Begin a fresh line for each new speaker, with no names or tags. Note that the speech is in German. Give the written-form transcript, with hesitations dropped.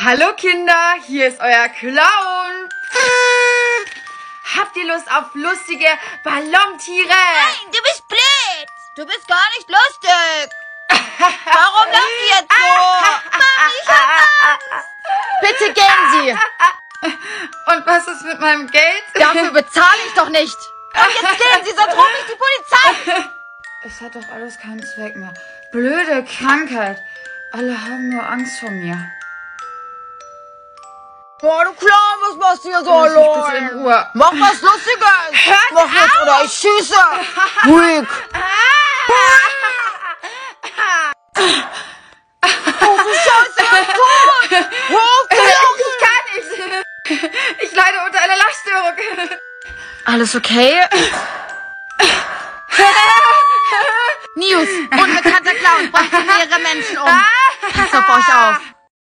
Hallo Kinder, hier ist euer Clown. Habt ihr Lust auf lustige Ballontiere?
Nein, du bist blöd. Du bist gar nicht lustig. Warum lacht ihr jetzt so? Mami, ich hab Angst. Bitte gehen Sie.
Und was ist mit meinem Geld?
Dafür bezahle ich doch nicht. Und jetzt gehen Sie, sonst rufe ich die Polizei.
Es hat doch alles keinen Zweck mehr. Blöde Krankheit. Alle haben nur Angst vor mir.
Boah, du Clown, was machst du hier so
Lass mich bitte in
allein?
Ruhe.
Mach was Lustiges.
Hört
Mach jetzt oder ich schieße. Ruhig. Oh, du Scheiße, was tut?
Ich kann nicht. Ich leide unter einer Lachstörung.
Alles okay? News. Unbekannter Clown bringt mehrere Menschen um. Pass auf euch auf.